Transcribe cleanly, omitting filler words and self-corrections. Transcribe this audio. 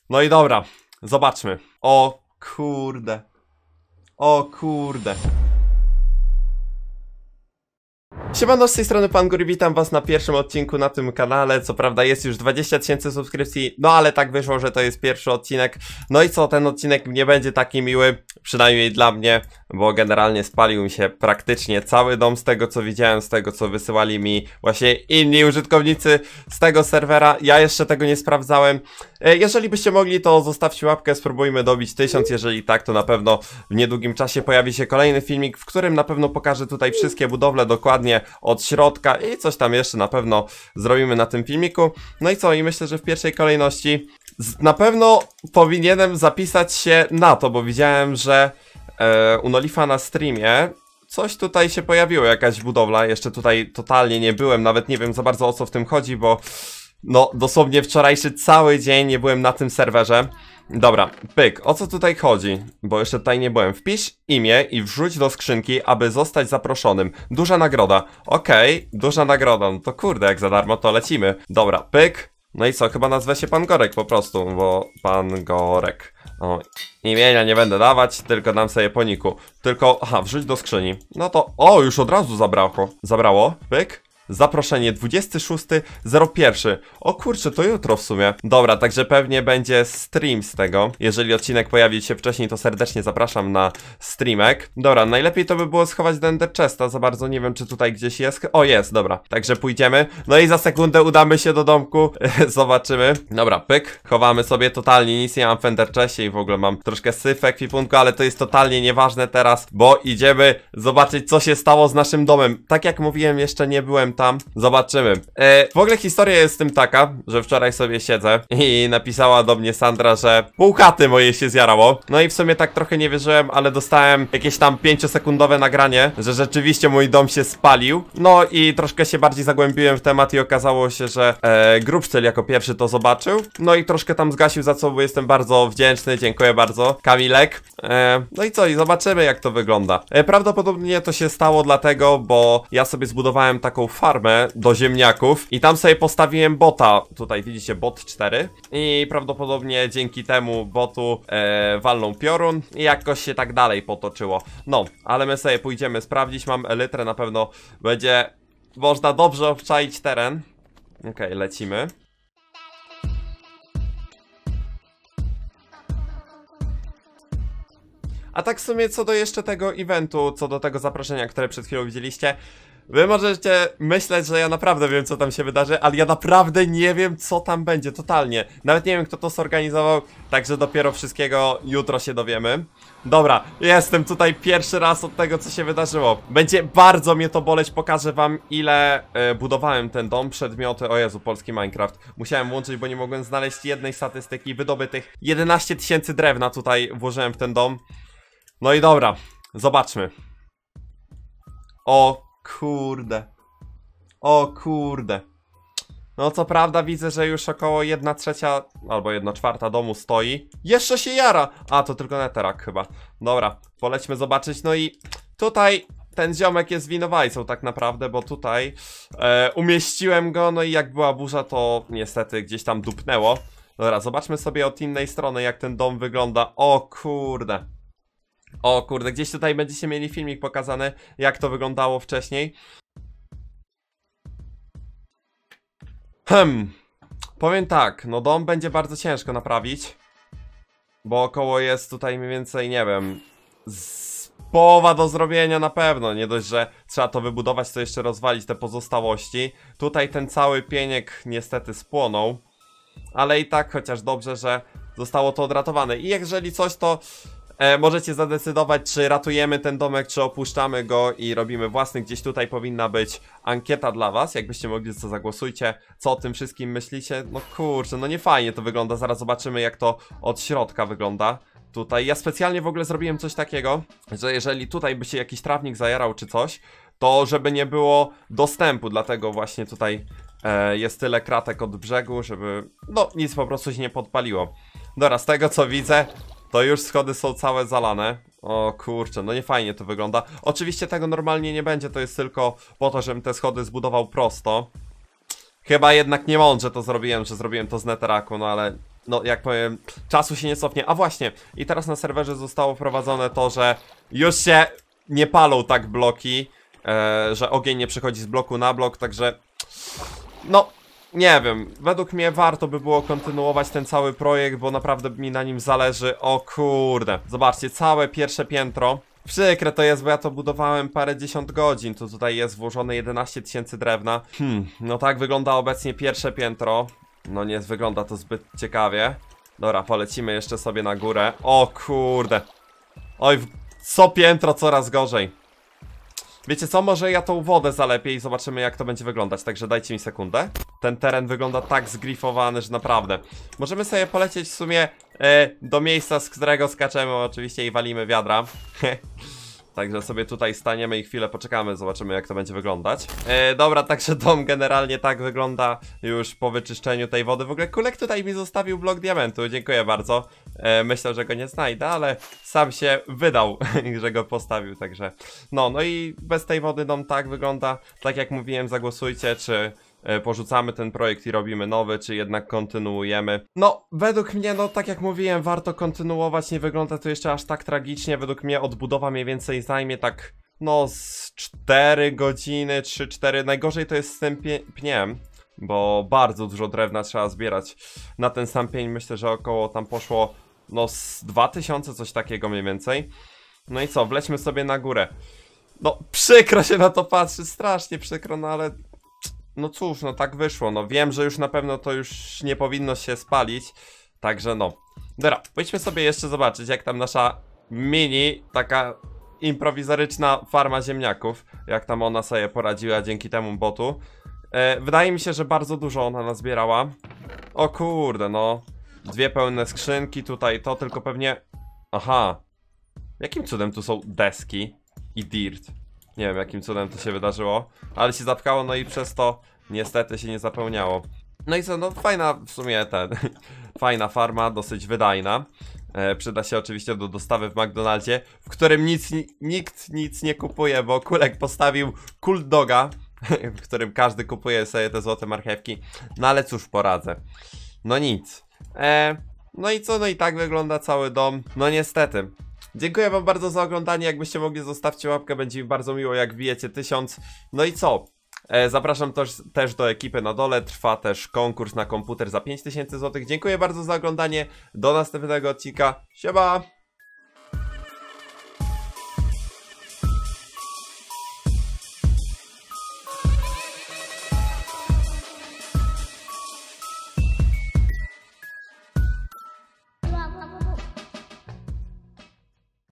No i dobra, zobaczmy. O kurde. O kurde. Siemano, z tej strony Pan Góry, witam was na pierwszym odcinku na tym kanale. Co prawda jest już 20 000 subskrypcji, no ale tak wyszło, że to jest pierwszy odcinek. No i co, ten odcinek nie będzie taki miły, przynajmniej dla mnie, bo generalnie spalił mi się praktycznie cały dom z tego co widziałem, z tego co wysyłali mi właśnie inni użytkownicy z tego serwera. Ja jeszcze tego nie sprawdzałem. Jeżeli byście mogli, to zostawcie łapkę, spróbujmy dobić 1000, jeżeli tak, to na pewno w niedługim czasie pojawi się kolejny filmik, w którym na pewno pokażę tutaj wszystkie budowle dokładnie od środka i coś tam jeszcze na pewno zrobimy na tym filmiku. No i co, i myślę, że w pierwszej kolejności na pewno powinienem zapisać się na to, bo widziałem, że u Nolifa na streamie coś tutaj się pojawiło, jakaś budowla. Jeszcze tutaj totalnie nie byłem, nawet nie wiem za bardzo o co w tym chodzi, bo no dosłownie wczorajszy cały dzień nie byłem na tym serwerze. Dobra, pyk, o co tutaj chodzi? Bo jeszcze tutaj nie byłem. Wpisz imię i wrzuć do skrzynki, aby zostać zaproszonym. Duża nagroda. Okej, duża nagroda. No to kurde, jak za darmo to lecimy. Dobra, pyk. No i co, chyba nazwę się Pan Gorek po prostu, bo Pan Gorek. O, imienia nie będę dawać, tylko dam sobie po niku. Tylko, aha, wrzuć do skrzyni. No to, o, już od razu zabrało, pyk. Zaproszenie 26.01. O kurczę, to jutro w sumie. Dobra, także pewnie będzie stream z tego. Jeżeli odcinek pojawi się wcześniej, to serdecznie zapraszam na streamek. Dobra, najlepiej to by było schować do Ender Chesta. Za bardzo nie wiem, czy tutaj gdzieś jest. O, jest, dobra. Także pójdziemy. No i za sekundę udamy się do domku. Zobaczymy. Dobra, pyk. Chowamy sobie totalnie. Nic nie mam w Ender Chestie i w ogóle mam troszkę syf ekwipunku, ale to jest totalnie nieważne teraz, bo idziemy zobaczyć, co się stało z naszym domem. Tak jak mówiłem, jeszcze nie byłem tam. Zobaczymy. W ogóle historia jest z tym taka, że wczoraj sobie siedzę i napisała do mnie Sandra, że pół chaty moje się zjarało. No i w sumie tak trochę nie wierzyłem, ale dostałem jakieś tam 5-sekundowe nagranie, że rzeczywiście mój dom się spalił. No i troszkę się bardziej zagłębiłem w temat i okazało się, że Grubsztyl jako pierwszy to zobaczył. No i troszkę tam zgasił, za co jestem bardzo wdzięczny. Dziękuję bardzo, Kamilek. No i co, i zobaczymy, jak to wygląda. Prawdopodobnie to się stało dlatego, bo ja sobie zbudowałem taką farmę do ziemniaków i tam sobie postawiłem bota. Tutaj widzicie bot 4 i prawdopodobnie dzięki temu botu walną piorun i jakoś się tak dalej potoczyło. No, ale my sobie pójdziemy sprawdzić. Mam elytrę, na pewno będzie można dobrze obczaić teren. Okej, lecimy. A tak w sumie co do jeszcze tego eventu, co do tego zaproszenia, które przed chwilą widzieliście, wy możecie myśleć, że ja naprawdę wiem, co tam się wydarzy, ale ja naprawdę nie wiem, co tam będzie, totalnie. Nawet nie wiem, kto to zorganizował, także dopiero wszystkiego jutro się dowiemy. Dobra, jestem tutaj pierwszy raz od tego, co się wydarzyło. Będzie bardzo mnie to boleć, pokażę wam, ile budowałem ten dom, przedmioty, o Jezu, polski Minecraft. Musiałem włączyć, bo nie mogłem znaleźć jednej statystyki wydobytych. 11 000 drewna tutaj włożyłem w ten dom. No i dobra, zobaczmy. O kurde. O kurde. No co prawda widzę, że już około 1/3 albo 1/4 domu stoi. Jeszcze się jara. A, to tylko neterak chyba. Dobra, polećmy zobaczyć. No i tutaj ten ziomek jest winowajcą tak naprawdę, bo tutaj umieściłem go. No i jak była burza, to niestety gdzieś tam dupnęło. Dobra, zobaczmy sobie od innej strony, jak ten dom wygląda. O kurde. O kurde, gdzieś tutaj będziecie mieli filmik pokazany, jak to wyglądało wcześniej. Powiem tak, no dom będzie bardzo ciężko naprawić, bo około jest tutaj mniej więcej, nie wiem, połowa do zrobienia na pewno. Nie dość, że trzeba to wybudować, to jeszcze rozwalić te pozostałości. Tutaj ten cały pieniek niestety spłonął, ale i tak chociaż dobrze, że zostało to odratowane. I jeżeli coś, to możecie zadecydować, czy ratujemy ten domek, czy opuszczamy go i robimy własny. Gdzieś tutaj powinna być ankieta dla was. Jakbyście mogli, to zagłosujcie, co o tym wszystkim myślicie. No kurczę, no nie fajnie to wygląda. Zaraz zobaczymy, jak to od środka wygląda. Tutaj ja specjalnie w ogóle zrobiłem coś takiego, że jeżeli tutaj by się jakiś trawnik zajarał czy coś, to żeby nie było dostępu. Dlatego właśnie tutaj jest tyle kratek od brzegu, żeby no nic po prostu się nie podpaliło. Dobra, z tego co widzę, to już schody są całe zalane. O kurczę, no nie fajnie to wygląda. Oczywiście tego normalnie nie będzie, to jest tylko po to, żebym te schody zbudował prosto. Chyba jednak nie mądrze to zrobiłem, że zrobiłem to z neteraku, no ale no jak powiem, czasu się nie cofnie. A właśnie, i teraz na serwerze zostało wprowadzone to, że już się nie palą tak bloki, że ogień nie przechodzi z bloku na blok, także no, nie wiem, według mnie warto by było kontynuować ten cały projekt, bo naprawdę mi na nim zależy. O kurde, zobaczcie, całe pierwsze piętro. Przykre to jest, bo ja to budowałem parę dziesiąt godzin. Tu tutaj jest włożone 11 tysięcy drewna. No tak wygląda obecnie pierwsze piętro. No nie wygląda to zbyt ciekawie. Dobra, polecimy jeszcze sobie na górę. O kurde. Oj, co piętro coraz gorzej. Wiecie co, może ja tą wodę zalepię i zobaczymy jak to będzie wyglądać, także dajcie mi sekundę. Ten teren wygląda tak zgrifowany, że naprawdę. Możemy sobie polecieć w sumie do miejsca, z którego skaczemy oczywiście i walimy wiadra. Także sobie tutaj staniemy i chwilę poczekamy, zobaczymy jak to będzie wyglądać. Dobra, także dom generalnie tak wygląda już po wyczyszczeniu tej wody. W ogóle Kulek tutaj mi zostawił blok diamentu, dziękuję bardzo. Myślę, że go nie znajdę, ale sam się wydał, że go postawił, także no i bez tej wody dom tak wygląda. Tak jak mówiłem, zagłosujcie, czy porzucamy ten projekt i robimy nowy, czy jednak kontynuujemy. No, według mnie, no tak jak mówiłem, warto kontynuować, nie wygląda to jeszcze aż tak tragicznie. Według mnie odbudowa mniej więcej zajmie tak, no z 4 godziny, 3-4, najgorzej to jest z tym pniem, bo bardzo dużo drewna trzeba zbierać na ten sam pień. Myślę, że około tam poszło, no z 2000, coś takiego mniej więcej. No i co, wlećmy sobie na górę. No, przykro się na to patrzy, strasznie przykro, no ale no cóż, no tak wyszło, no wiem, że już na pewno to już nie powinno się spalić. Także no, dobra, pójdźmy sobie jeszcze zobaczyć jak tam nasza mini, taka improwizoryczna farma ziemniaków, jak tam ona sobie poradziła dzięki temu botu. Wydaje mi się, że bardzo dużo ona nazbierała. O kurde, no 2 pełne skrzynki, tutaj to tylko pewnie... Aha, jakim cudem tu są deski i dirt? Nie wiem jakim cudem to się wydarzyło, ale się zapkało, no i przez to niestety się nie zapełniało. No i co, no fajna w sumie fajna farma, dosyć wydajna. Przyda się oczywiście do dostawy w McDonaldzie, w którym nikt nic nie kupuje, bo Kulek postawił Cool Doga, w którym każdy kupuje sobie te złote marchewki. No ale cóż poradzę. No nic. No i co, no i tak wygląda cały dom. No niestety. Dziękuję wam bardzo za oglądanie, jakbyście mogli zostawcie łapkę, będzie mi bardzo miło jak wbijecie 1000. No i co? Zapraszam też do ekipy na dole, trwa też konkurs na komputer za 5000 zł. Dziękuję bardzo za oglądanie, do następnego odcinka, siema!